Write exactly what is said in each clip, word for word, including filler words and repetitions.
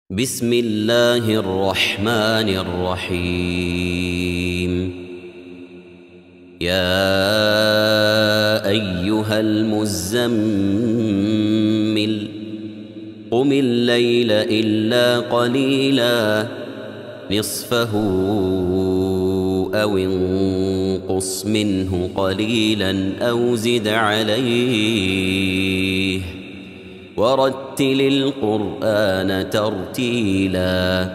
بسم الله الرحمن الرحيم. يا أيها المزمل قم الليل إلا قليلا نصفه أو انقص منه قليلا أو زد عليه ورتل القرآن ترتيلا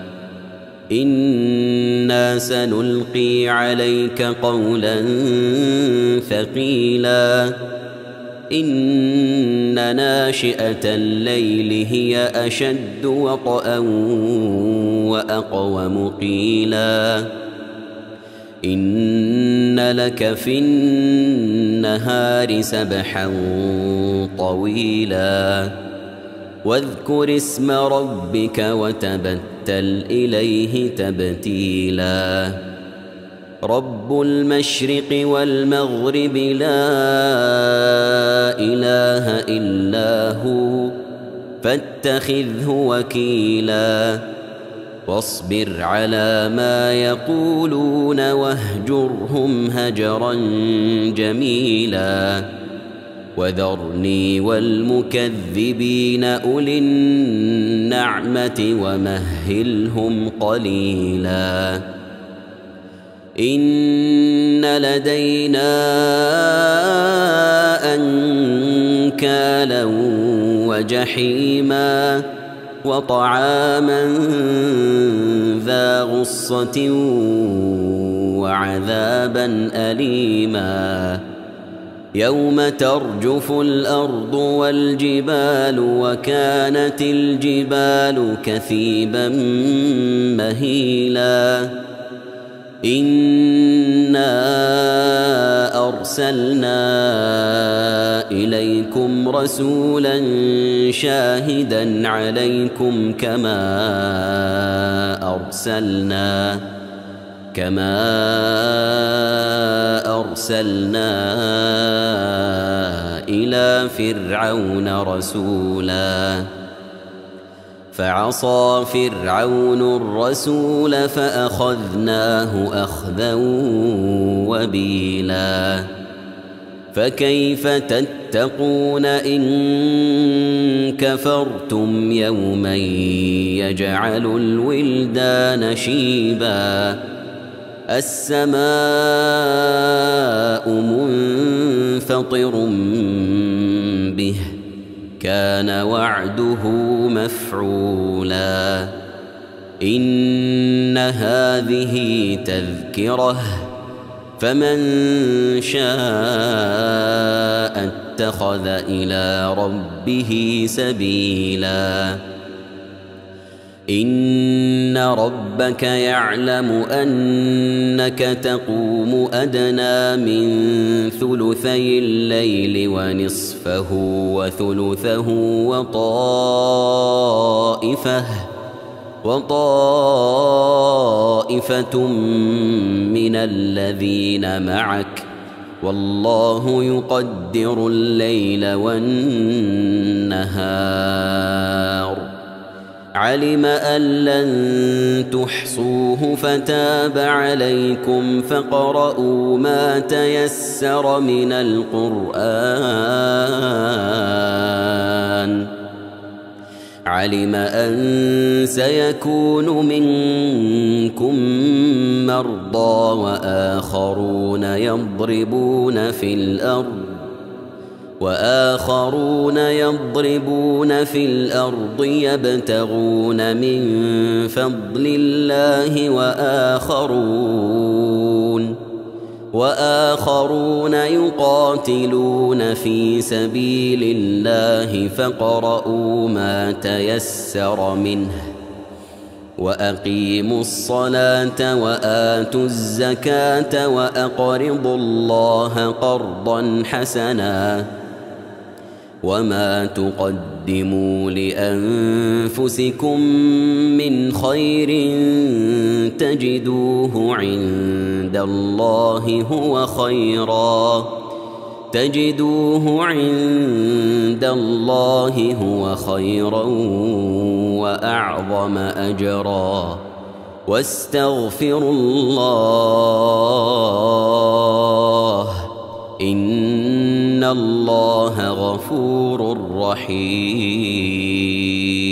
إنا سنلقي عليك قولا ثقيلا إن ناشئة الليل هي أشد وطئا وأقوم قيلا إن لك في النهار سبحا طويلا واذكر اسم ربك وتبتل إليه تبتيلا رب المشرق والمغرب لا إله إلا هو فاتخذه وكيلا واصبر على ما يقولون واهجرهم هجرا جميلا وذرني والمكذبين أولي النعمة ومهلهم قليلا إن لدينا أنكالا وجحيما وطعاما ذا غصة وعذابا أليما يوم ترجف الأرض والجبال وكانت الجبال كثيبا مهيلا إنا أرسلنا إليكم رسولا شاهدا عليكم كما أرسلنا كما أرسلنا إلى فرعون رسولا فعصى فرعون الرسول فأخذناه أخذا وبيلا فكيف تتقون إن كفرتم يوما يجعل الولدان شيبا السماء منفطر به كان وعده مفعولا إن هذه تذكرة فمن شاء اتخذ إلى ربه سبيلا إن ربك يعلم أنك تقوم أدنى من ثلثي الليل ونصفه وثلثه وطائفة وطائفة من الذين معك والله يقدر الليل والنهار علم أن لن تحصوه فتاب عليكم فاقرؤوا ما تيسر من القرآن علم أن سيكون منكم مرضى وآخرون يضربون في الأرض وآخرون يضربون في الأرض يبتغون من فضل الله وآخرون وآخرون يقاتلون في سبيل الله فاقرؤوا ما تيسر منه وأقيموا الصلاة وآتوا الزكاة وأقرضوا الله قرضا حسنا وما تقدموا لأنفسكم من خير تجدوه عند الله هو خيرا تجدوه عند الله هو خيرا وأعظم أجرا واستغفروا الله إن الله غفور رحيم.